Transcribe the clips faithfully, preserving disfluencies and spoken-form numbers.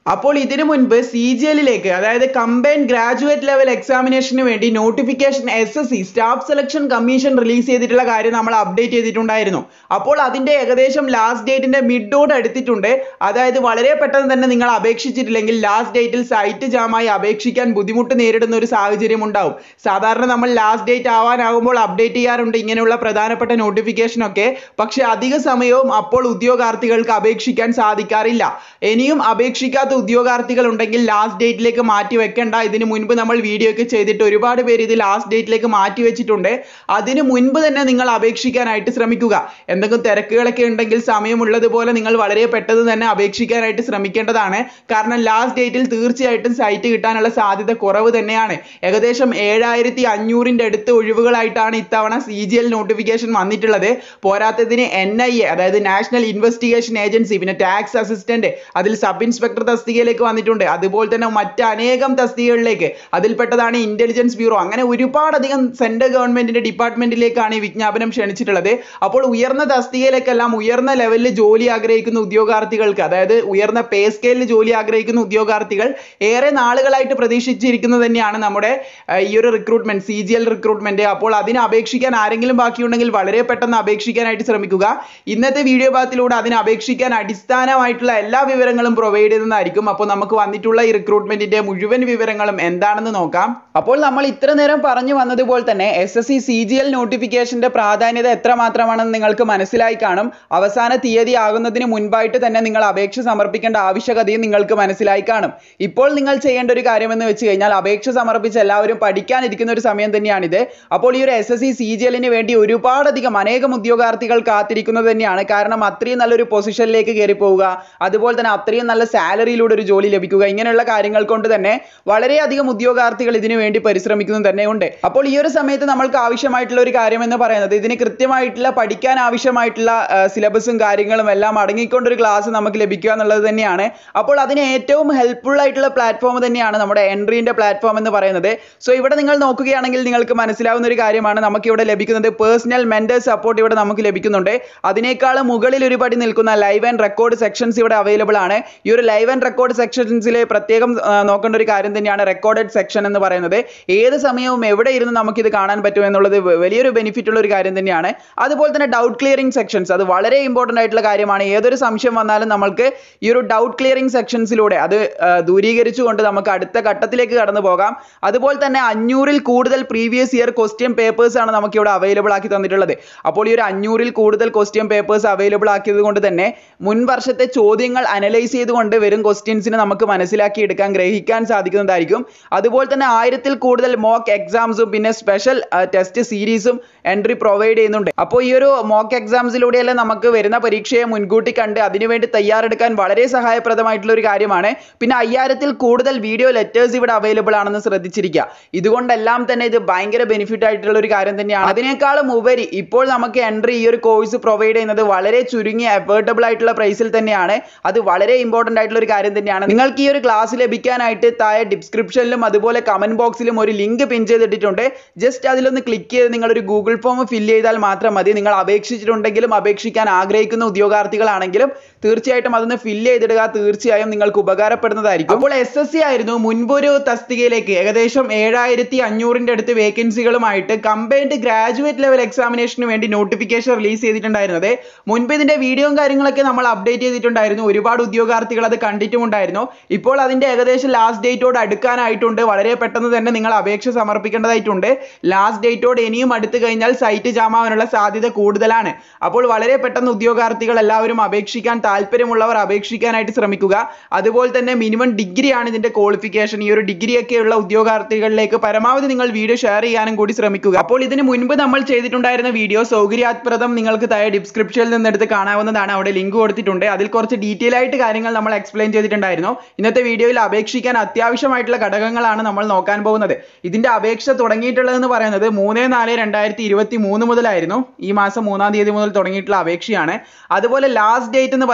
അപ്പോൾ ഇതിനു മുൻപ് സി ജി എല്ലിലേക്ക് അതായത് കമ്പൈൻഡ് ഗ്രാജുവേറ്റ് ലെവൽ എക്സാമിനേഷന് വേണ്ടി notification S S C staff selection commission release ചെയ്തിട്ടുള്ള കാര്യം നമ്മൾ അപ്ഡേറ്റ് ചെയ്തിട്ടുണ്ടായിരുന്നു. അപ്പോൾ അതിന്റെ ഏകദേശം ലാസ്റ്റ് ഡേറ്റിന്റെ മിഡോട് എടുത്തിട്ടുണ്ട്. അതായത് വളരെ പെട്ടെന്ന് തന്നെ നിങ്ങൾ അപേക്ഷിച്ചിട്ടില്ലെങ്കിൽ ലാസ്റ്റ് ഡേറ്റിൽ സൈറ്റ് ജാമായി അപേക്ഷിക്കാൻ ബുദ്ധിമുട്ട് നേരിടുന്ന ഒരു സാഹചര്യം ഉണ്ടാവും. സാധാരണ നമ്മൾ ലാസ്റ്റ് ഡേറ്റ് ആവാനാകുമ്പോൾ അപ്ഡേറ്റ് ചെയ്യാറുണ്ട് ഇങ്ങനെയുള്ള പ്രധാനപ്പെട്ട നോട്ടിഫിക്കേഷൻ ഒക്കെ. പക്ഷെ അധിക സമയവും അപ്പോൾ ഉദ്യോഗാർത്ഥികൾക്ക് അപേക്ഷിക്കാൻ സാധിക്കാറില്ല. ഇനിയും അപേക്ഷിക്കാത്ത ഉദ്യോഗാർത്ഥികൾ ഉണ്ടെങ്കിൽ ലാസ്റ്റ് ഡേറ്റിലേക്ക് മാറ്റി വെക്കേണ്ട. ഇതിന് മുൻപ് നമ്മൾ വീഡിയോ ഒക്കെ ചെയ്തിട്ട് ഒരുപാട് പേര് ഇത് ലാസ്റ്റ് ഡേറ്റിലേക്ക് മാറ്റി വെച്ചിട്ടുണ്ട്. അതിന് മുൻപ് തന്നെ നിങ്ങൾ അപേക്ഷിക്കാനായിട്ട് ശ്രമിക്കുക. എന്തെങ്കിലും തിരക്കുകളൊക്കെ ഉണ്ടെങ്കിൽ സമയമുള്ളതുപോലെ നിങ്ങൾ വളരെ പെട്ടെന്ന് തന്നെ അപേക്ഷിക്കാനായിട്ട് ശ്രമിക്കേണ്ടതാണ്. കാരണം ലാസ്റ്റ് ഡേറ്റിൽ തീർച്ചയായിട്ടും സൈറ്റ് കിട്ടാനുള്ള സാധ്യത കുറവ് തന്നെയാണ്. ഏകദേശം ഏഴായിരത്തി അഞ്ഞൂറിന്റെ അടുത്ത് ഒഴിവുകളായിട്ടാണ് ഇത്തവണ സി ജി എൽ നോട്ടിഫിക്കേഷൻ വന്നിട്ടുള്ളത്. പോരാത്തതിന് എൻ ഐ എ അതായത് നാഷണൽ ഇൻവെസ്റ്റിഗേഷൻ ഏജൻസി, പിന്നെ ടാക്സ് അസിസ്റ്റന്റ്, അതിൽ സബ് ഇൻസ്പെക്ടർ തസ്തികയിലേക്ക് വന്നിട്ടുണ്ട്. അതുപോലെ തന്നെ മറ്റ് അനേകം തസ്തികകളിലേക്ക്, അതിൽപ്പെട്ടതാണ് ഇന്റലിജൻസ് ബ്യൂറോ. അങ്ങനെ ഒരുപാടധികം സെൻട്രൽ ഗവൺമെന്റിന്റെ ഡിപ്പാർട്ട്മെന്റിലേക്കാണ് ഈ വിജ്ഞാപനം ക്ഷണിച്ചിട്ടുള്ളത്. അപ്പോൾ ഉയർന്ന തസ്തികയിലേക്കെല്ലാം ഉയർന്ന ലെവലിൽ ജോലി ആഗ്രഹിക്കുന്ന ഉദ്യോഗാർത്ഥികൾക്ക്, അതായത് ഉയർന്ന പേ സ്കെയിലിൽ ജോലി ആഗ്രഹിക്കുന്ന ഉദ്യോഗാർത്ഥികൾ ഏറെ നാളുകളായിട്ട് പ്രതീക്ഷിച്ചിരിക്കുന്നത് തന്നെയാണ് നമ്മുടെ ഈ ഒരു recruitment, C G L recruitment. അപ്പോൾ അതിന് അപേക്ഷിക്കാൻ ആരെങ്കിലും ബാക്കിയുണ്ടെങ്കിൽ വളരെ പെട്ടെന്ന് അപേക്ഷിക്കാനായിട്ട് ശ്രമിക്കുക. ഇന്നത്തെ വീഡിയോ ഭാഗത്തിലൂടെ അതിന് അപേക്ഷിക്കാൻ അടിസ്ഥാനമായിട്ടുള്ള എല്ലാ വിവരങ്ങളും പ്രൊവൈഡ് ചെയ്യുന്നതായിരിക്കും. അപ്പോൾ നമുക്ക് വന്നിട്ടുള്ള ഈ റിക്രൂട്ട്മെന്റിന്റെ മുഴുവൻ വിവരങ്ങളും എന്താണെന്ന് നോക്കാം. അപ്പോൾ നമ്മൾ ഇത്ര നേരം പറഞ്ഞു വന്നതുപോലെ തന്നെ S S C C G L നോട്ടിഫിക്കേഷന്റെ പ്രാധാന്യത എത്രമാത്രമാണെന്ന് നിങ്ങൾക്ക് മനസ്സിലായി കാണും. അവസാന തീയതി ആകുന്നതിന് മുൻപായിട്ട് തന്നെ നിങ്ങൾ അപേക്ഷ സമർപ്പിക്കേണ്ട ആവശ്യകതയും നിങ്ങൾക്ക് മനസ്സിലായി കാണും. ഇപ്പോൾ നിങ്ങൾ ചെയ്യേണ്ട ഒരു കാര്യമെന്ന് വെച്ച് കഴിഞ്ഞാൽ അപേക്ഷ സമർപ്പിച്ച് എല്ലാവരും പഠിക്കാനിരിക്കുന്ന ഒരു സമയം തന്നെയാണിത്. അപ്പോൾ ഈ ഒരു S S C C G എല്ലിന് വേണ്ടി ഒരുപാടധികം അനേകം ഉദ്യോഗാർത്ഥികൾ കാത്തിരിക്കുന്നത് തന്നെയാണ്. കാരണം അത്രയും നല്ലൊരു പൊസിഷനിലേക്ക് കയറി പോവുക, അതുപോലെ തന്നെ അത്രയും നല്ല സാലറിയിലൂടെ ഒരു ജോലി ലഭിക്കുക, ഇങ്ങനെയുള്ള കാര്യങ്ങൾ കൊണ്ട് തന്നെ വളരെയധികം ഉദ്യോഗാർത്ഥികൾ ഇതിനു വേണ്ടി പരിശ്രമിക്കുന്നത് തന്നെ ഉണ്ട്. അപ്പോൾ ഈ ഒരു സമയത്ത് നമ്മൾക്ക് ആവശ്യമായിട്ടുള്ള ഒരു കാര്യം എന്ന് പറയുന്നത് ഇതിന് കൃത്യമായിട്ടുള്ള പഠിക്കാൻ ആവശ്യമായിട്ടുള്ള സിലബസും കാര്യങ്ങളും എല്ലാം അടങ്ങിക്കൊണ്ടൊരു ക്ലാസ് നമുക്ക് ലഭിക്കുക എന്നുള്ളത് തന്നെയാണ്. അപ്പോൾ അതിന് ഏറ്റവും ഹെൽപ്ഫുൾ ആയിട്ടുള്ള പ്ലാറ്റ്ഫോം തന്നെയാണ് നമ്മുടെ എൻട്രീന്റെ പ്ലാറ്റ്ഫോം എന്ന് പറയുന്നത്. സോ ഇവിടെ നിങ്ങൾ നോക്കുകയാണെങ്കിൽ നിങ്ങൾക്ക് മനസ്സിലാവുന്ന ഒരു കാര്യമാണ്, നമുക്ക് ഇവിടെ ലഭിക്കുന്നത് പേഴ്സണൽ മെന്റർ സപ്പോർട്ട് ഇവിടെ നമുക്ക് ലഭിക്കുന്നുണ്ട്. അതിനേക്കാൾ മുകളിൽ ഒരു പടി നിൽക്കുന്ന ലൈവ് ആൻഡ് റെക്കോർഡ് സെക്ഷൻസ് ഇവിടെ അവൈലബിൾ ആണ്. ഈ ഒരു ലൈവ് ആൻഡ് റെക്കോർഡ് സെക്ഷൻസിലെ പ്രത്യേകം നോക്കേണ്ട ഒരു കാര്യം തന്നെയാണ് റെക്കോർഡഡ് സെക്ഷൻ എന്ന് പറയുന്നത്. ഏത് സമയവും എവിടെ ഇരുന്ന് നമുക്ക് ഇത് കാണാൻ പറ്റും എന്നുള്ളത് വലിയൊരു ബെനിഫിറ്റ് ഉള്ള ഒരു കാര്യം തന്നെയാണ്. അതുപോലെ തന്നെ ഡൗട്ട് ക്ലിയറിംഗ് സെക്ഷൻസ്, അത് വളരെ ഇമ്പോർട്ടന്റ് ആയിട്ടുള്ള കാര്യമാണ്. ഏതൊരു സംശയം വന്നാലും നമ്മൾക്ക് ഈ ഒരു ഡൗട്ട് ക്ലിയറിംഗ് സെക്ഷൻസിലൂടെ അത് ദൂരീകരിച്ചുകൊണ്ട് നമുക്ക് അടുത്ത ഘട്ടത്തിലേക്ക് കടന്നു പോകാം. അതുപോലെ തന്നെ അഞ്ഞൂറിൽ കൂടുതൽ പ്രീവിയസ് ഇയർ ക്വസ്റ്റ്യൻ പേപ്പേഴ്സ് ആണ് നമുക്ക് ഇവിടെ അവൈലബിൾ ആക്കി തന്നിട്ടുള്ളത്. അപ്പോൾ ഈ ഒരു അഞ്ഞൂറിൽ കൂടുതൽ ക്വസ്റ്റ്യൻ പേപ്പേഴ്സ് അവൈലബിൾ ആക്കിയത് കൊണ്ട് തന്നെ മുൻ വർഷത്തെ ചോദ്യങ്ങൾ അനലൈസ് ചെയ്തുകൊണ്ട് വരും ക്വസ്റ്റ്യൻസിനെ നമുക്ക് മനസ്സിലാക്കി എടുക്കാൻ ഗ്രഹിക്കാൻ സാധിക്കുന്നതായിരിക്കും. അതുപോലെ തന്നെ ആയിരത്തിൽ കൂടുതൽ മോക്ക് എക്സാംസും പിന്നെ സ്പെഷ്യൽ ടെസ്റ്റ് സീരീസും എൻട്രി പ്രൊവൈഡ് ചെയ്യുന്നുണ്ട്. അപ്പോൾ ഈ ഒരു മോക്ക് എക്സാംസിലൂടെയല്ലേ നമുക്ക് വരുന്ന പരീക്ഷയെ മുൻകൂട്ടി കണ്ട് അതിനുവേണ്ടി തയ്യാറെടുക്കാൻ വളരെ സഹായപ്രദമായിട്ടുള്ള ഒരു കാര്യമാണ്. പിന്നെ അയ്യായിരത്തിൽ കൂടുതൽ വീഡിയോ ലെറ്റേഴ്സ് ഇവിടെ അവൈലബിൾ ആണെന്ന് ശ്രദ്ധിച്ചിരിക്കുക. ഇതുകൊണ്ടെല്ലാം തന്നെ ഇത് ഭയങ്കര ബെനിഫിറ്റ് ആയിട്ടുള്ള ഒരു കാര്യം തന്നെയാണ്. അതിനേക്കാളും ഉപരി ഇപ്പോൾ നമുക്ക് എൻട്രി ഈ ഒരു കോഴ്സ് പ്രൊവൈഡ് ചെയ്യുന്നത് വളരെ ചുരുങ്ങിയ അഫോർഡബിൾ ആയിട്ടുള്ള പ്രൈസിൽ തന്നെയാണ്. അത് വളരെ ഇമ്പോർട്ടന്റ് ആയിട്ടുള്ള ഒരു കാര്യം തന്നെയാണ്. നിങ്ങൾക്ക് ഈ ഒരു ക്ലാസ് ലഭിക്കാനായിട്ട് താഴെ ഡിസ്ക്രിപ്ഷനിലും അതുപോലെ കമന്റ് ബോക്സിലും ഒരു ലിങ്ക് പിൻ ചെയ്തിട്ടുണ്ട്. ജസ്റ്റ് അതിലൊന്ന് ക്ലിക്ക് ചെയ്ത് നിങ്ങൾ ഒരു ഗൂഗിൾ ഫോം ഫില്ല് ചെയ്താൽ മാത്രം മതി. നിങ്ങൾ അപേക്ഷിച്ചിട്ടുണ്ടെങ്കിലും അപേക്ഷിക്കാൻ ആഗ്രഹിക്കുന്ന ഉദ്യോഗാർത്ഥികളാണെങ്കിലും തീർച്ചയായിട്ടും അതൊന്ന് ഫില്ല് ചെയ്തിടുക. തീർച്ചയായും നിങ്ങൾക്ക് ഉപകാരപ്പെടുന്നതായിരിക്കും. അപ്പോൾ എസ് എസ് സി ആയിരുന്നു മുൻപൊരു തസ്തികയിലേക്ക് ഏകദേശം ഏഴായിരത്തി അഞ്ഞൂറിന്റെ അടുത്ത് വേക്കൻസികളുമായിട്ട് കമ്പൈൻഡ് ഗ്രാജുവേറ്റ് ലെവൽ എക്സാമിനേഷന് വേണ്ടി നോട്ടിഫിക്കേഷൻ റിലീസ് ചെയ്തിട്ടുണ്ടായിരുന്നത്. മുൻപ് ഇതിന്റെ വീഡിയോയും കാര്യങ്ങളൊക്കെ നമ്മൾ അപ്ഡേറ്റ് ചെയ്തിട്ടുണ്ടായിരുന്നു. ഒരുപാട് ഉദ്യോഗാർത്ഥികൾ അത് കണ്ടിട്ടുമുണ്ടായിരുന്നു. ഇപ്പോൾ അതിന്റെ ഏകദേശം ലാസ്റ്റ് ഡേറ്റോട് അടുക്കാനായിട്ടുണ്ട്. വളരെ പെട്ടെന്ന് തന്നെ നിങ്ങൾ അപേക്ഷ സമർപ്പിക്കേണ്ടതായിട്ടുണ്ട്. ലാസ്റ്റ് ഡേറ്റോട് ഇനിയും അടുത്തു കഴിഞ്ഞാൽ സൈറ്റ് ജാമാവാനുള്ള സാധ്യത കൂടുതലാണ്. അപ്പോൾ വളരെ പെട്ടെന്ന് ഉദ്യോഗാർത്ഥികൾ എല്ലാവരും അപേക്ഷിക്കാൻ താല്പര്യമുള്ളവർ അപേക്ഷിക്കാനായിട്ട് ശ്രമിക്കുക. അതുപോലെ തന്നെ മിനിമം ഡിഗ്രി ആണ് ഇതിന്റെ ക്വാളിഫിക്കേഷൻ. ഈ ഒരു ഡിഗ്രി ഒക്കെയുള്ള ഉദ്യോഗാർത്ഥികളിലേക്ക് പരമാവധി നിങ്ങൾ വീഡിയോ ഷെയർ ചെയ്യാനും കൂടി ശ്രമിക്കുക. അപ്പോൾ ഇതിന് മുൻപ് നമ്മൾ ചെയ്തിട്ടുണ്ടായിരുന്ന വീഡിയോ സൗകര്യാത്പ്രദം നിങ്ങൾക്ക് താഴെ ഡിസ്ക്രിപ്ഷനിൽ നിന്നെടുത്ത് കാണാവുന്നതാണ്. അവിടെ ലിങ്ക് കൊടുത്തിട്ടുണ്ട്. അതിൽ കുറച്ച് ഡീറ്റെയിൽ ആയിട്ട് കാര്യങ്ങൾ നമ്മൾ എക്സ്പ്ലെയിൻ ചെയ്തിട്ടുണ്ടായിരുന്നു. ഇന്നത്തെ വീഡിയോയിൽ അപേക്ഷിക്കാൻ അത്യാവശ്യമായിട്ടുള്ള ഘടകങ്ങളാണ് നമ്മൾ നോക്കാൻ പോകുന്നത്. ഇതിന്റെ അപേക്ഷ തുടങ്ങിയിട്ടുള്ളതെന്ന് പറയുന്നത് മൂന്ന് നാല് രണ്ടായിരത്തി ഇരുപത്തി മൂന്ന് മുതലായിരുന്നു. ഈ മാസം മൂന്നാം തീയതി മുതൽ തുടങ്ങിയിട്ടുള്ള അപേക്ഷയാണ്. അതുപോലെ ലാസ്റ്റ് ഡേറ്റ് എന്ന്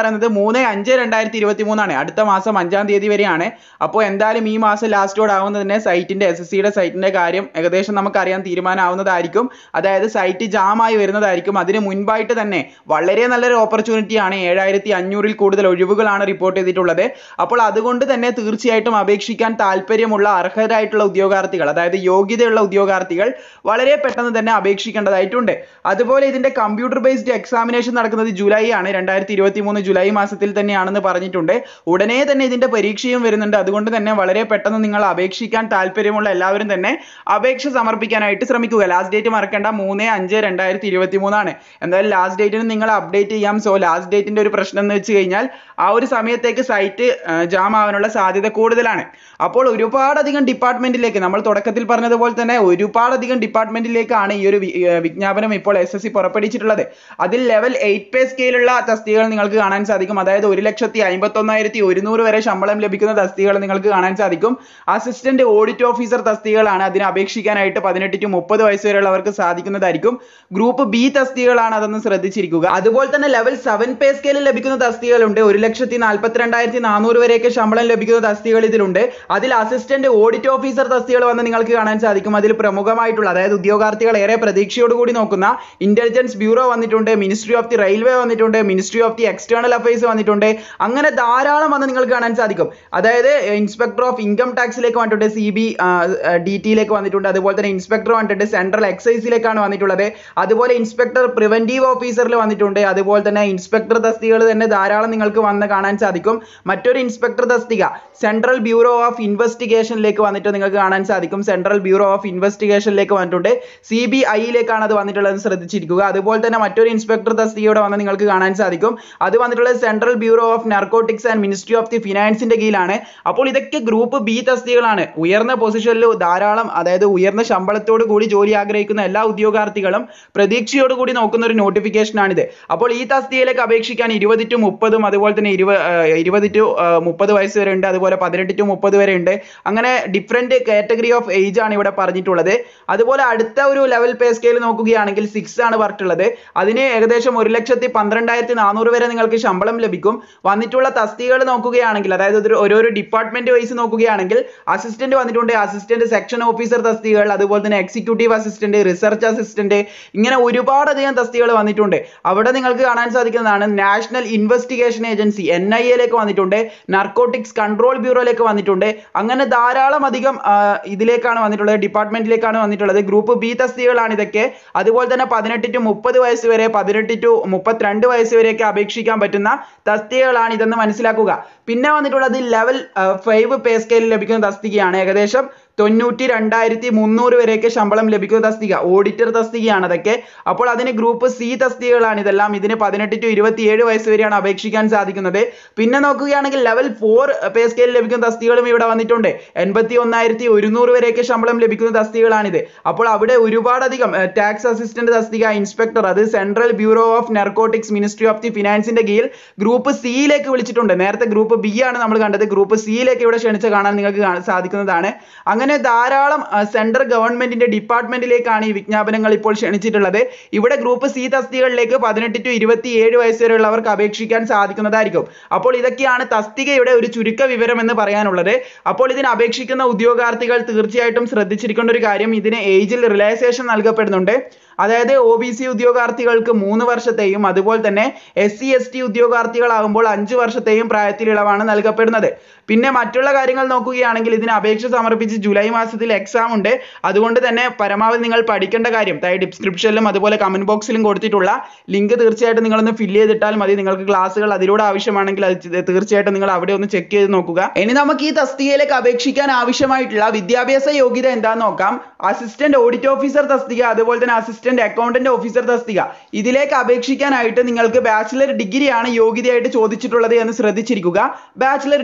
പറയുന്നത് മൂന്ന് അഞ്ച് രണ്ടായിരത്തി ഇരുപത്തി മൂന്നാണ്, അടുത്ത മാസം അഞ്ചാം തീയതി വരെയാണ്. അപ്പോൾ എന്തായാലും ഈ മാസം ലാസ്റ്റോട് ആവുന്നതിന് സൈറ്റിന്റെ എസ് എസ് സിയുടെ സൈറ്റിന്റെ കാര്യം ഏകദേശം നമുക്കറിയാൻ തീരുമാനമാവുന്നതായിരിക്കും. അതായത് സൈറ്റ് ജാമായി വരുന്നതായിരിക്കും. അതിന് മുൻപായിട്ട് തന്നെ വളരെ നല്ലൊരു ഓപ്പർച്യൂണിറ്റിയാണ്. ഏഴായിരത്തി അഞ്ഞൂറിൽ കൂടുതൽ ഒഴിവുകളാണ് റിപ്പോർട്ട് ചെയ്തിട്ടുള്ളത്. അപ്പോൾ അതുകൊണ്ട് തന്നെ തീർച്ചയായിട്ടും അപേക്ഷിക്കാൻ താല്പര്യമുള്ള അർഹരായിട്ടുള്ള ഉദ്യോഗാർത്ഥികൾ, അതായത് യോഗ്യതയുള്ള ഉദ്യോഗാർത്ഥികൾ വളരെ പെട്ടെന്ന് തന്നെ അപേക്ഷിക്കേണ്ടതായിട്ടുണ്ട്. അതുപോലെ ഇതിന്റെ കമ്പ്യൂട്ടർ ബേസ്ഡ് എക്സാമിനേഷൻ നടക്കുന്നത് ജൂലൈ ആണ്, രണ്ടായിരത്തി ഇരുപത്തി മൂന്ന് ജൂലൈ മാസത്തിൽ തന്നെയാണെന്ന് പറഞ്ഞിട്ടുണ്ട്. ഉടനെ തന്നെ ഇതിന്റെ പരീക്ഷയും വരുന്നുണ്ട്. അതുകൊണ്ട് തന്നെ വളരെ പെട്ടെന്ന് നിങ്ങൾ അപേക്ഷിക്കാൻ താല്പര്യമുള്ള എല്ലാവരും തന്നെ അപേക്ഷ സമർപ്പിക്കാനായിട്ട് ശ്രമിക്കുക. ലാസ്റ്റ് ഡേറ്റ് മറക്കേണ്ട, മൂന്ന് അഞ്ച് രണ്ടായിരത്തി ഇരുപത്തി മൂന്നാണ്. എന്തായാലും ലാസ്റ്റ് ഡേറ്റിന് നിങ്ങൾ അപ്ഡേറ്റ് ചെയ്യാം. സോ ലാസ്റ്റ് ഡേറ്റിന്റെ ഒരു പ്രശ്നം എന്ന് വെച്ച് കഴിഞ്ഞാൽ ആ ഒരു സമയത്തേക്ക് സൈറ്റ് ജാം ആവാനുള്ള സാധ്യത കൂടുതലാണ്. അപ്പോൾ ഒരുപാടധികം ഡിപ്പാർട്ട്മെന്റിലേക്ക്, നമ്മൾ തുടക്കത്തിൽ പറഞ്ഞതുപോലെ തന്നെ ഒരുപാടധികം ഡിപ്പാർട്ട്മെന്റിലേക്കാണ് ഈ ഒരു വിജ്ഞാപനം ഇപ്പോൾ എസ് എസ് സി പുറപ്പെടുവിച്ചിട്ടുള്ളത്. അതിൽ ലെവൽ എയ്റ്റ് പേ സ്കെയിലുള്ള തസ്തികകൾ നിങ്ങൾക്ക് കാണാൻ സാധിക്കും. അതായത് ഒരു ലക്ഷത്തി അമ്പത്തി ഒന്നായിരത്തി ഒരുന്നൂറ് വരെ ശമ്പളം ലഭിക്കുന്ന തസ്തികകൾ നിങ്ങൾക്ക് കാണാൻ സാധിക്കും. അസിസ്റ്റന്റ് ഓഡിറ്റ് ഓഫീസർ തസ്തികകളാണ്. അതിന് അപേക്ഷിക്കാനായിട്ട് പതിനെട്ട് ടു മുപ്പത് വയസ്സ് വരെയുള്ളവർക്ക് സാധിക്കുന്നതായിരിക്കും. ഗ്രൂപ്പ് ബി തസ്തികകളാണ്, അതൊന്ന് ശ്രദ്ധിച്ചിരിക്കുക. അതുപോലെ തന്നെ ലെവൽ സെവൻ പേ സ്കെയിലിൽ ലഭിക്കുന്ന തസ്തികകളുണ്ട്. ഒരു ലക്ഷത്തി നാൽപ്പത്തി രണ്ടായിരത്തി നാനൂറ് വരെയൊക്കെ ശമ്പളം ലഭിക്കുന്ന തസ്തികകൾ ഇതിലുണ്ട്. അതിൽ അസിസ്റ്റന്റ് ഓഡിറ്റ് ഓഫീസർ തസ്തികകൾ വന്ന് നിങ്ങൾക്ക് കാണാൻ സാധിക്കും. അതിൽ പ്രമുഖമായിട്ടുള്ള, അതായത് ഉദ്യോഗാർത്ഥികൾ ഏറെ പ്രതീക്ഷയോടുകൂടി നോക്കുന്ന ഇന്റലിജൻസ് ബ്യൂറോ വന്നിട്ടുണ്ട്, മിനിസ്ട്രി ഓഫ് ദി റെയിൽവേ വന്നിട്ടുണ്ട്, ministry of the external affairs വന്നിട്ടുണ്ട്. അങ്ങനെ ധാരാളം വന്ന് നിങ്ങൾക്ക് കാണാൻ സാധിക്കും. അതായത് ഇൻസ്പെക്ടർ ഓഫ് ഇൻകം ടാക്സിലേക്ക് വന്നിട്ടുണ്ട്, സി ബി ഡി ടിയിലേക്ക് വന്നിട്ടുണ്ട്. അതുപോലെ തന്നെ ഇൻസ്പെക്ടർ വന്നിട്ടുണ്ട് സെൻട്രൽ എക്സൈസിലേക്കാണ് വന്നിട്ടുള്ളത്. അതുപോലെ ഇൻസ്പെക്ടർ പ്രിവന്റീവ് ഓഫീസറിൽ വന്നിട്ടുണ്ട്. അതുപോലെ തന്നെ ഇൻസ്പെക്ടർ തസ്തികകൾ തന്നെ ധാരാളം നിങ്ങൾക്ക് വന്ന് കാണാൻ സാധിക്കും. മറ്റൊരു ഇൻസ്പെക്ടർ തസ്തിക സെൻട്രൽ ബ്യൂറോ ഓഫ് ഇൻവെസ്റ്റിഗേഷനിലേക്ക് വന്നിട്ട് നിങ്ങൾക്ക് കാണാൻ സാധിക്കും. സെൻട്രൽ ബ്യൂറോ ഓഫ് ഇൻവെസ്റ്റിഗേഷനിലേക്ക് വന്നിട്ടുണ്ട്. സി ബി ഐയിലേക്കാണ് അത് വന്നിട്ടുള്ളത്, ശ്രദ്ധിച്ചിരിക്കുക. അതുപോലെ തന്നെ മറ്റൊരു ഇൻസ്പെക്ടർ തസ്തികയുടെ വന്ന് നിങ്ങൾക്ക് കാണാൻ സാധിക്കും. അത് വന്നിട്ടുള്ളത് central bureau of narcotics and ministry of the ഫിനാൻസിന്റെ കീഴിലാണ്. അപ്പോൾ ഇതൊക്കെ ഗ്രൂപ്പ് ബി തസ്തികകളാണ്. ഉയർന്ന പൊസിഷനിൽ ധാരാളം, അതായത് ഉയർന്ന ശമ്പളത്തോട് കൂടി ജോലി ആഗ്രഹിക്കുന്ന എല്ലാ ഉദ്യോഗാർത്ഥികളും പ്രതീക്ഷയോട് കൂടി നോക്കുന്ന ഒരു നോട്ടിഫിക്കേഷൻ ആണിത്. അപ്പോൾ ഈ തസ്തികയിലേക്ക് അപേക്ഷിക്കാൻ ഇരുപത് ടു മുപ്പതും അതുപോലെ തന്നെ ഇരുപത് ടു മുപ്പത് വയസ്സ് വരെ ഉണ്ട്. അതുപോലെ പതിനെട്ട് ടു മുപ്പത് വരെ ഉണ്ട്. അങ്ങനെ ഡിഫറെന്റ് കാറ്റഗറി ഓഫ് ഏജ് ആണ് ഇവിടെ പറഞ്ഞിട്ടുള്ളത്. അതുപോലെ അടുത്ത ഒരു ലെവൽ പേ സ്കെയിൽ നോക്കുകയാണെങ്കിൽ സിക്സ് ആണ് പറഞ്ഞിട്ടുള്ളത്. അതിന് ഏകദേശം ഒരു ലക്ഷത്തി പന്ത്രണ്ടായിരത്തി നാനൂറ് വരെ നിങ്ങൾക്ക് ശമ്പളം ലഭിക്കും. വന്നിട്ടുള്ള തസ്തികകൾ നോക്കുകയാണെങ്കിൽ, അതായത് ഒരു ഓരോരോ ഡിപ്പാർട്ട്മെന്റ് വൈസ് നോക്കുകയാണെങ്കിൽ അസിസ്റ്റന്റ് വന്നിട്ടുണ്ട്, അസിസ്റ്റന്റ് സെക്ഷൻ ഓഫീസർ തസ്തികകൾ, അതുപോലെ തന്നെ എക്സിക്യൂട്ടീവ് അസിസ്റ്റന്റ്, റിസർച്ച് അസിസ്റ്റന്റ്, ഇങ്ങനെ ഒരുപാടധികം തസ്തികകൾ വന്നിട്ടുണ്ട്. അവിടെ നിങ്ങൾക്ക് കാണാൻ സാധിക്കുന്നതാണ് national investigation agency N I എയിലേക്ക് വന്നിട്ടുണ്ട്, നാർക്കോട്ടിക്സ് കൺട്രോൾ ബ്യൂറോയിലേക്ക് വന്നിട്ടുണ്ട്. അങ്ങനെ ധാരാളം അധികം ഇതിലേക്കാണ് വന്നിട്ടുള്ളത്, ഡിപ്പാർട്ട്മെന്റിലേക്കാണ് വന്നിട്ടുള്ളത്. ഗ്രൂപ്പ് ബി തസ്തികകളാണ് ഇതൊക്കെ. അതുപോലെ തന്നെ പതിനെട്ട് ടു മുപ്പത് വയസ്സ് വരെ, പതിനെട്ട് ടു മുപ്പത്തിരണ്ട് വയസ്സ് വരെയൊക്കെ അപേക്ഷിക്കാൻ പറ്റുന്ന തസ്തികകളാണ് ഇതെന്ന് മനസ്സിലാക്കുക. പിന്നെ വന്നിട്ടുള്ളത് ലെവൽ ഫൈവ് പേ സ്കെയിലിൽ ലഭിക്കുന്ന തസ്തികയാണ്. ഏകദേശം തൊണ്ണൂറ്റി രണ്ടായിരത്തി മുന്നൂറ് വരെയൊക്കെ ശമ്പളം ലഭിക്കുന്ന തസ്തിക, ഓഡിറ്റർ തസ്തികയാണ് അതൊക്കെ. അപ്പോൾ അതിന് ഗ്രൂപ്പ് സി തസ്തികകളാണ് ഇതെല്ലാം. ഇതിന് പതിനെട്ട് ടു ഇരുപത്തിയേഴ് വയസ്സ് വരെയാണ് അപേക്ഷിക്കാൻ സാധിക്കുന്നത്. പിന്നെ നോക്കുകയാണെങ്കിൽ ലെവൽ ഫോർ പേ സ്കെയിലിൽ ലഭിക്കുന്ന തസ്തികകളും ഇവിടെ വന്നിട്ടുണ്ട്. എൺപത്തി ഒന്നായിരത്തി ഒരുന്നൂറ് വരെയൊക്കെ ശമ്പളം ലഭിക്കുന്ന തസ്തികകളാണിത്. അപ്പോൾ അവിടെ ഒരുപാടധികം ടാക്സ് അസിസ്റ്റന്റ് തസ്തിക, ഇൻസ്പെക്ടർ, അത് central bureau of narcotics ministry of the ഫിനാൻസിന്റെ കീഴിൽ ഗ്രൂപ്പ് സിയിലേക്ക് വിളിച്ചിട്ടുണ്ട്. നേരത്തെ ഗ്രൂപ്പ് ബി ആണ് നമ്മൾ കണ്ടത്. ഗ്രൂപ്പ് സിയിലേക്ക് ഇവിടെ ക്ഷണിച്ച് കാണാൻ നിങ്ങൾക്ക് സാധിക്കുന്നതാണ്. അങ്ങനെ ധാരാളം സെൻട്രൽ ഗവൺമെന്റിന്റെ ഡിപ്പാർട്ട്മെന്റിലേക്കാണ് ഈ വിജ്ഞാപനങ്ങൾ ഇപ്പോൾ ക്ഷണിച്ചിട്ടുള്ളത്. ഇവിടെ ഗ്രൂപ്പ് സി തസ്തികകളിലേക്ക് പതിനെട്ട് ടു ഇരുപത്തിയേഴ് വയസ്സ് വരെയുള്ളവർക്ക് അപേക്ഷിക്കാൻ സാധിക്കുന്നതായിരിക്കും. അപ്പോൾ ഇതൊക്കെയാണ് തസ്തികയുടെ ഒരു ചുരുക്ക വിവരം എന്ന് പറയാനുള്ളത്. അപ്പോൾ ഇതിന് അപേക്ഷിക്കുന്ന ഉദ്യോഗാർത്ഥികൾ തീർച്ചയായിട്ടും ശ്രദ്ധിച്ചിരിക്കേണ്ട ഒരു കാര്യം, ഇതിന് ഏജിൽ റിലാക്സേഷൻ നൽകപ്പെടുന്നുണ്ട്. അതായത് ഒ ബി സി ഉദ്യോഗാർത്ഥികൾക്ക് മൂന്ന് വർഷത്തെയും അതുപോലെ തന്നെ എസ് സി എസ് ടി ഉദ്യോഗാർത്ഥികളാകുമ്പോൾ അഞ്ച് വർഷത്തെയും പ്രായത്തിൽ ഇളവാണ് നൽകപ്പെടുന്നത്. പിന്നെ മറ്റുള്ള കാര്യങ്ങൾ നോക്കുകയാണെങ്കിൽ ഇതിന് അപേക്ഷ സമർപ്പിച്ച് ജൂലൈ മാസത്തിൽ എക്സാം ഉണ്ട്. അതുകൊണ്ട് തന്നെ പരമാവധി നിങ്ങൾ പഠിക്കേണ്ട കാര്യം താഴെ ഡിസ്ക്രിപ്ഷനിലും അതുപോലെ കമന്റ് ബോക്സിലും കൊടുത്തിട്ടുള്ള ലിങ്ക് തീർച്ചയായിട്ടും നിങ്ങളൊന്ന് ഫില്ല് ചെയ്തിട്ടാൽ മതി. നിങ്ങൾക്ക് ക്ലാസ്സുകൾ അതിലൂടെ ആവശ്യമാണെങ്കിൽ അത് തീർച്ചയായിട്ടും നിങ്ങൾ അവിടെ ഒന്ന് ചെക്ക് ചെയ്ത് നോക്കുക. ഇനി നമുക്ക് ഈ തസ്തികയിലേക്ക് അപേക്ഷിക്കാൻ ആവശ്യമായിട്ടുള്ള വിദ്യാഭ്യാസ യോഗ്യത എന്താണെന്ന് നോക്കാം. അസിസ്റ്റന്റ് ഓഡിറ്റ് ഓഫീസർ തസ്തിക, അതുപോലെ തന്നെ അസിസ്റ്റന്റ് അക്കൗണ്ടന്റ് ഓഫീസർ തസ്തിക, ഇതിലേക്ക് അപേക്ഷിക്കാനായിട്ട് നിങ്ങൾക്ക് ബാച്ചിലർ ഡിഗ്രിയാണ് യോഗ്യതയായിട്ട് ചോദിച്ചിട്ടുള്ളത് എന്ന് ശ്രദ്ധിച്ചിരിക്കുക. ബാച്ചിലർ ഡിഗ്രി ഉള്ള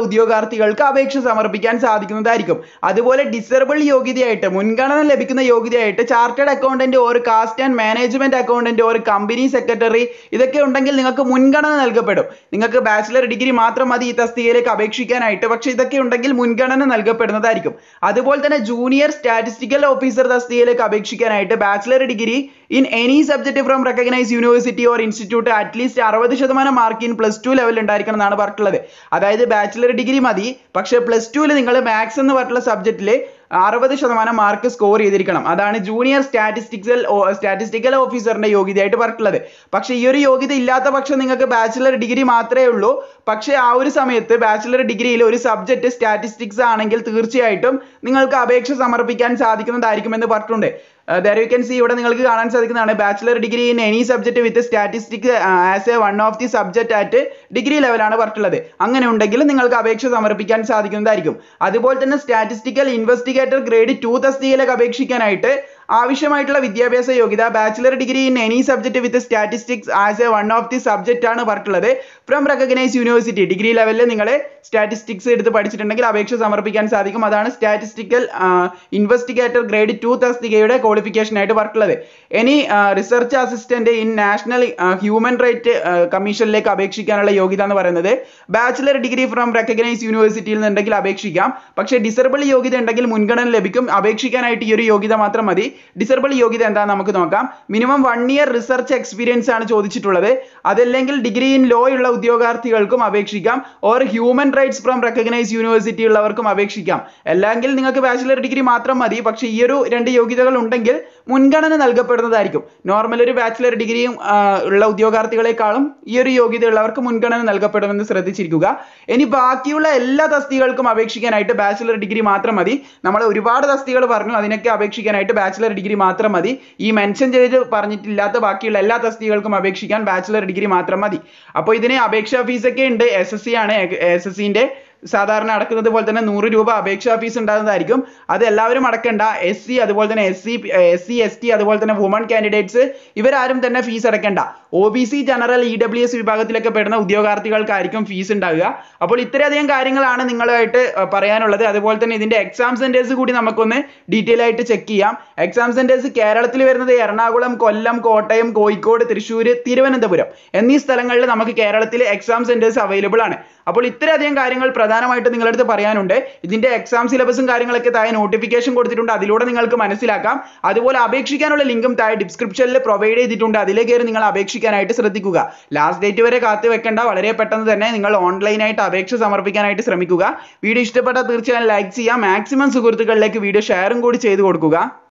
ഉദ്യോഗാർത്ഥികൾക്ക് അപേക്ഷ സമർപ്പിക്കാൻ സാധിക്കുന്നതായിരിക്കും. അതുപോലെ ഡിസേബിൾ യോഗ്യതയായിട്ട് മുൻഗണന ലഭിക്കുന്ന യോഗ്യതയായിട്ട് chartered accountant or cost and management accountant or company secretary ഇതൊക്കെ ഉണ്ടെങ്കിൽ നിങ്ങൾക്ക് മുൻഗണന നൽകപ്പെടും. നിങ്ങൾക്ക് ബാച്ചിലർ ഡിഗ്രി മാത്രം മതി ഈ തസ്തികയിലേക്ക് അപേക്ഷിക്കാനായിട്ട്. പക്ഷെ ഇതൊക്കെ ഉണ്ടെങ്കിൽ മുൻഗണന നൽകപ്പെടുന്നതായിരിക്കും. അതുപോലെ തന്നെ ജൂനിയർ സ്റ്റാറ്റിസ്റ്റിക്കൽ ഓഫീസർ തസ്തികയിലേക്ക് അപേക്ഷിക്കാനായിട്ട് bachelor degree in any subject from recognise university or institute at least അറുപത് ശതമാനം mark in plus two level ഉണ്ടായിരിക്കണം എന്നാണ് പറഞ്ഞിട്ടുള്ളത്. അതായത് ബാച്ചിലർ ഡിഗ്രി മതി, പക്ഷെ പ്ലസ് ടുവിൽ നിങ്ങൾ മാത്സ് എന്ന് പറഞ്ഞിട്ടുള്ള സബ്ജക്റ്റിൽ അറുപത് ശതമാനം മാർക്ക് സ്കോർ ചെയ്തിരിക്കണം. അതാണ് ജൂനിയർ സ്റ്റാറ്റിസ്റ്റിക്കൽ സ്റ്റാറ്റിസ്റ്റിക്കൽ ഓഫീസറിന്റെ യോഗ്യതയായിട്ട് പറഞ്ഞിട്ടുള്ളത്. പക്ഷെ ഈ ഒരു യോഗ്യത ഇല്ലാത്ത പക്ഷം നിങ്ങൾക്ക് ബാച്ചിലർ ഡിഗ്രി മാത്രമേ ഉള്ളൂ. പക്ഷെ ആ ഒരു സമയത്ത് ബാച്ചിലർ ഡിഗ്രിയിൽ ഒരു സബ്ജക്ട് സ്റ്റാറ്റിസ്റ്റിക്സ് ആണെങ്കിൽ തീർച്ചയായിട്ടും നിങ്ങൾക്ക് അപേക്ഷ സമർപ്പിക്കാൻ സാധിക്കുന്നതായിരിക്കും എന്ന് പറഞ്ഞിട്ടുണ്ട്. there you can see ഇവിടെ നിങ്ങൾക്ക് കാണാൻ സാധിക്കുന്നതാണ് bachelor degree in any subject with statistics as a one of the subject at degree ലെവലാണ് പറഞ്ഞിട്ടുള്ളത്. അങ്ങനെ ഉണ്ടെങ്കിൽ നിങ്ങൾക്ക് അപേക്ഷ സമർപ്പിക്കാൻ സാധിക്കുന്നതായിരിക്കും. അതുപോലെ തന്നെ സ്റ്റാറ്റിസ്റ്റിക്കൽ ഇൻവെസ്റ്റിഗേറ്റർ ഗ്രേഡ് ടു തസ്തികയിലേക്ക് അപേക്ഷിക്കാനായിട്ട് ആവശ്യമായിട്ടുള്ള വിദ്യാഭ്യാസ യോഗ്യത bachelor degree in any subject with statistics as a one of the subject ആണ് പറഞ്ഞിട്ടുള്ളത്. ഫ്രം റെക്കഗ്നൈസ് യൂണിവേഴ്സിറ്റി ഡിഗ്രി ലെവലിൽ നിങ്ങൾ സ്റ്റാറ്റിസ്റ്റിക്സ് എടുത്ത് പഠിച്ചിട്ടുണ്ടെങ്കിൽ അപേക്ഷ സമർപ്പിക്കാൻ സാധിക്കും. അതാണ് സ്റ്റാറ്റിസ്റ്റിക്കൽ ഇൻവെസ്റ്റിഗേറ്റർ ഗ്രേഡ് ടു തസ്തികയുടെ ക്വാളിഫിക്കേഷൻ ആയിട്ട് പറഞ്ഞിട്ടുള്ളത്. ഇനി research assistant in national human right കമ്മീഷനിലേക്ക് അപേക്ഷിക്കാനുള്ള യോഗ്യത എന്ന് പറയുന്നത് ബാച്ചിലർ ഡിഗ്രി ഫ്രം റെക്കഗ്നൈസ് യൂണിവേഴ്സിറ്റിയിൽ നിന്നുണ്ടെങ്കിൽ അപേക്ഷിക്കാം. പക്ഷേ ഡിസേബിൾ യോഗ്യത ഉണ്ടെങ്കിൽ മുൻഗണന ലഭിക്കും. അപേക്ഷിക്കാനായിട്ട് ഈ ഒരു യോഗ്യത മാത്രം മതി. ഡിസേബിൾ യോഗ്യത എന്താണെന്ന് നമുക്ക് നോക്കാം. Minimum one year research experience ആണ് ചോദിച്ചിട്ടുള്ളത്. അതല്ലെങ്കിൽ ഡിഗ്രി ഇൻ ലോ ഉള്ള ഉദ്യോഗാർത്ഥികൾക്കും അപേക്ഷിക്കാം. Or human rights from recognise university ഉള്ളവർക്കും അപേക്ഷിക്കാം. അല്ലെങ്കിൽ നിങ്ങൾക്ക് ബാച്ചിലർ ഡിഗ്രി മാത്രം മതി. പക്ഷേ ഈ ഒരു രണ്ട് യോഗ്യതകൾ ഉണ്ടെങ്കിൽ മുൻഗണന നൽകപ്പെടുന്നതായിരിക്കും. നോർമൽ ഒരു ബാച്ചിലർ ഡിഗ്രിയും ഉള്ള ഉദ്യോഗാർത്ഥികളെക്കാളും ഈ ഒരു യോഗ്യത ഉള്ളവർക്ക് മുൻഗണന നൽകപ്പെടുമെന്ന് ശ്രദ്ധിച്ചിരിക്കുക. ഇനി ബാക്കിയുള്ള എല്ലാ തസ്തികകൾക്കും അപേക്ഷിക്കാനായിട്ട് ബാച്ചിലർ ഡിഗ്രി മാത്രം മതി. നമ്മൾ ഒരുപാട് തസ്തികകൾ പറഞ്ഞു, അതിനൊക്കെ അപേക്ഷിക്കാനായിട്ട് ബാച്ചിലർ ഡിഗ്രി മാത്രം മതി. ഈ മെൻഷൻ ചെയ്ത് പറഞ്ഞിട്ടില്ലാത്ത ബാക്കിയുള്ള എല്ലാ തസ്തികകൾക്കും അപേക്ഷിക്കാൻ ബാച്ചിലർ ഡിഗ്രി മാത്രം മതി. അപ്പോൾ ഇതിന് അപേക്ഷാ ഫീസ് ഒക്കെ ഉണ്ട്. എസ് എസ് സി ആണ്. എസ് എസ് സിന്റെ സാധാരണ അടക്കുന്നത് പോലെ തന്നെ നൂറ് രൂപ അപേക്ഷാ ഫീസ് ഉണ്ടാകുന്നതായിരിക്കും. അത് എല്ലാവരും അടക്കണ്ട. എസ് സി അതുപോലെ തന്നെ S C S C S T അതുപോലെ തന്നെ വുമൺ കാൻഡിഡേറ്റ്സ് ഇവരാരും തന്നെ ഫീസ് അടക്കണ്ട. O B C general E W S വിഭാഗത്തിലൊക്കെ പെടുന്ന ഉദ്യോഗാർത്ഥികൾക്കായിരിക്കും ഫീസ് ഉണ്ടാവുക. അപ്പോൾ ഇത്രയധികം കാര്യങ്ങളാണ് നിങ്ങളുമായിട്ട് പറയാനുള്ളത്. അതുപോലെ തന്നെ ഇതിന്റെ എക്സാം സെന്റേഴ്സ് കൂടി നമുക്കൊന്ന് ഡീറ്റെയിൽ ആയിട്ട് ചെക്ക് ചെയ്യാം. എക്സാം സെന്റേഴ്സ് കേരളത്തിൽ വരുന്നത് എറണാകുളം, കൊല്ലം, കോട്ടയം, കോഴിക്കോട്, തൃശ്ശൂർ, തിരുവനന്തപുരം എന്നീ സ്ഥലങ്ങളിൽ നമുക്ക് കേരളത്തിൽ എക്സാം സെന്റേഴ്സ് അവൈലബിൾ ആണ്. അപ്പോൾ ഇത്രയധികം കാര്യങ്ങൾ പ്രധാനമായിട്ട് നിങ്ങളുടെ അടുത്ത് പറയാനുണ്ട്. ഇതിന്റെ എക്സാം സിലബസും കാര്യങ്ങളൊക്കെ താഴെ നോട്ടിഫിക്കേഷൻ കൊടുത്തിട്ടുണ്ട്. അതിലൂടെ നിങ്ങൾക്ക് മനസ്സിലാക്കാം. അതുപോലെ അപേക്ഷിക്കാനുള്ള ലിങ്കും താഴെ ഡിസ്ക്രിപ്ഷനിൽ പ്രൊവൈഡ് ചെയ്തിട്ടുണ്ട്. അതിലേക്ക് കയറി നിങ്ങൾ അപേക്ഷിക്കാനായിട്ട് ശ്രദ്ധിക്കുക. ലാസ്റ്റ് ഡേറ്റ് വരെ കാത്തു വെക്കേണ്ട. വളരെ പെട്ടെന്ന് തന്നെ നിങ്ങൾ ഓൺലൈനായിട്ട് അപേക്ഷ സമർപ്പിക്കാനായിട്ട് ശ്രമിക്കുക. വീഡിയോ ഇഷ്ടപ്പെട്ടാൽ തീർച്ചയായും ലൈക്ക് ചെയ്യുക. മാക്സിമം സുഹൃത്തുക്കളിലേക്ക് വീഡിയോ ഷെയറും കൂടി ചെയ്തു കൊടുക്കുക.